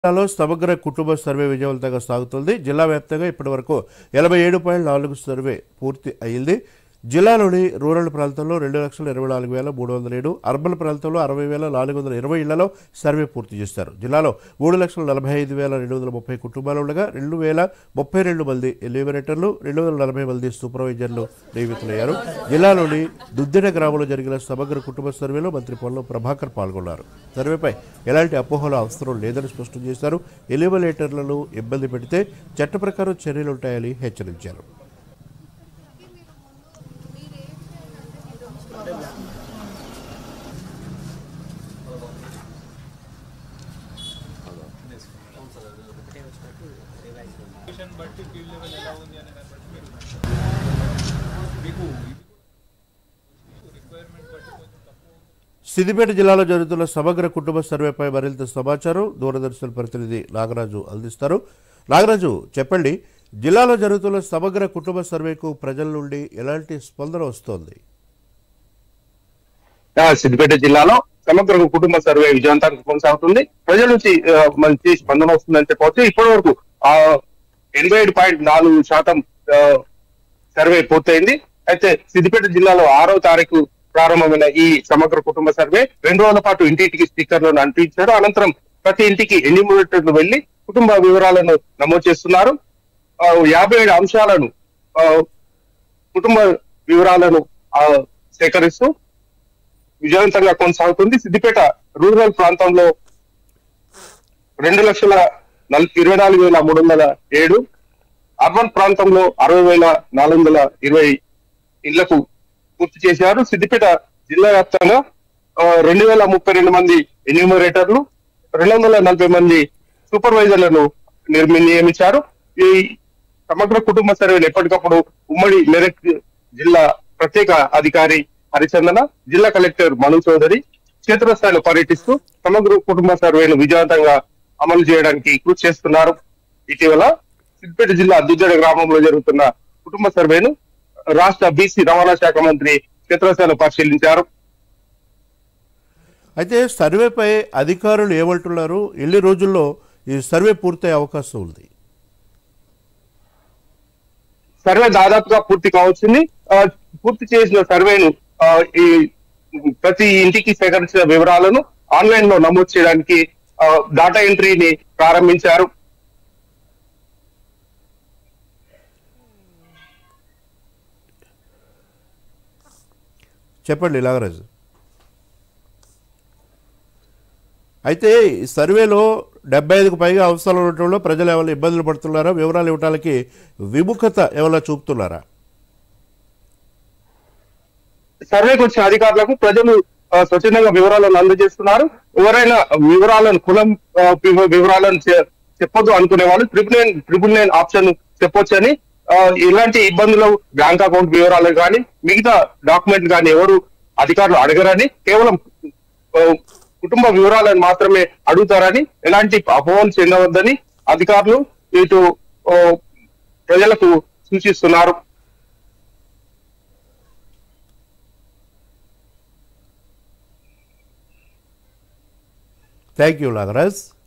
జిల్లాలో సమగ్ర కుటుంబ సర్వే విజయవంతంగా సాగుతుంది. జిల్లా వ్యాప్తంగా ఇప్పటివరకు 87.4 సర్వే పూర్తి అయింది. జిల్లాలోని రూరల్ ప్రాంతాల్లో 2,24,307, అర్బన్ ప్రాంతంలో 60,420 ఇళ్లలో సర్వే పూర్తి చేశారు. జిల్లాలో 3,45,230 కుటుంబాలు ఉండగా 2,032 మంది ఎన్యూమరేటర్లు, 240 మంది సూపర్వైజర్లు నియమితులయ్యారు. జిల్లాలోని దుద్దిన గ్రామంలో జరిగిన సమగ్ర కుటుంబ సర్వేలో మంత్రి పొన్నం ప్రభాకర్ పాల్గొన్నారు. సర్వేపై ఎలాంటి అపోహలు అవసరం లేదని స్పష్టం చేశారు. ఎన్యూమరేటర్లను ఇబ్బంది పెడితే చట్ట ప్రకారం చర్యలుంటాయని హెచ్చరించారు. సిద్దిపేట జిల్లాలో జరుగుతున్న సమగ్ర కుటుంబ సర్వేపై మరింత సమాచారం దూరదర్శన్ ప్రతినిధి నాగరాజు అందిస్తారు. నాగరాజు, చెప్పండి, జిల్లాలో జరుగుతున్న సమగ్ర కుటుంబ సర్వేకు ప్రజల నుండి ఎలాంటి స్పందన వస్తోంది? సిద్దిపేట జిల్లాలో సమగ్ర కుటుంబ సర్వే విజయవంతంగా కొనసాగుతుంది. ప్రజల నుంచి మంచి స్పందన వస్తుందని చెప్పవచ్చు. ఇప్పటి వరకు 87.4% సర్వే పూర్తయింది. అయితే సిద్దిపేట జిల్లాలో 6వ తారీఖు ప్రారంభమైన ఈ సమగ్ర కుటుంబ సర్వే 2 రోజుల పాటు ఇంటింటికి స్టిక్కర్లను అంటించారు. అనంతరం ప్రతి ఇంటికి ఎన్యూమరేటర్లు వెళ్లి కుటుంబ వివరాలను నమోదు చేస్తున్నారు. 57 అంశాలను కుటుంబ వివరాలను సేకరిస్తూ విజయవంతంగా కొనసాగుతుంది. సిద్దిపేట రూరల్ ప్రాంతంలో 2,24,307, అర్బన్ ప్రాంతంలో 60,420 ఇళ్లకు పూర్తి చేశారు. సిద్దిపేట జిల్లా వ్యాప్తంగా 2,032 మంది ఎన్యూమరేటర్లు, 240 మంది సూపర్వైజర్లను నియమించారు. ఈ సమగ్ర కుటుంబ సర్వేలు ఎప్పటికప్పుడు ఉమ్మడి మెదక్ జిల్లా ప్రత్యేక అధికారి హరిచందన, జిల్లా కలెక్టర్ మను చౌదరి క్షేత్రస్థాయిలో పర్యటిస్తూ సమగ్ర కుటుంబ సర్వేను విజయవంతంగా అమలు చేయడానికి కృషి చేస్తున్నారు. ఇటీవల సిద్దిపేట జిల్లా దుద్దెడ గ్రామంలో జరుగుతున్న కుటుంబ సర్వేను రాష్ట్ర బీసీ రవాణా శాఖ మంత్రి క్షేత్రస్థాయిలో పరిశీలించారు. అయితే సర్వేపై అధికారులు ఏమంటున్నారు? ఎన్ని రోజుల్లో ఈ సర్వే పూర్తయ్యే అవకాశం ఉంది? సర్వే దాదాపుగా పూర్తి కావచ్చింది. పూర్తి చేసిన సర్వేను ఈ ప్రతి ఇంటికి సేకరించిన వివరాలను ఆన్లైన్ లో నమోదు చేయడానికి డాటా ఎంట్రీని ప్రారంభించారు. చెప్పండి నాగరాజు. అయితే ఈ సర్వేలో 75కు పైగా అంశాలు ఉండటంలో ప్రజలు ఏమైనా ఇబ్బందులు పడుతున్నారా? వివరాలు ఇవ్వడానికి విముఖత ఏమైనా చూపుతున్నారా? సర్వేకి వచ్చిన అధికారులకు ప్రజలు స్వచ్ఛందంగా వివరాలను అందజేస్తున్నారు. ఎవరైనా వివరాలను కులం వివరాలను చెప్పొద్దు అనుకునే వాళ్ళు 999 ఆప్షన్ చెప్పొచ్చని, ఇలాంటి ఇబ్బందులు బ్యాంక్ అకౌంట్ వివరాలు కానీ మిగతా డాక్యుమెంట్ కానీ ఎవరు అధికారులు అడగరని, కేవలం కుటుంబ వివరాలను మాత్రమే అడుగుతారని, ఎలాంటి అపోహలు చెందవద్దని అధికారులు ఇటు ప్రజలకు సూచిస్తున్నారు. Thank you Nagaraj.